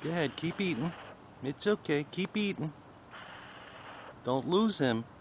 Go ahead, keep eating. It's okay, keep eating. Don't lose him.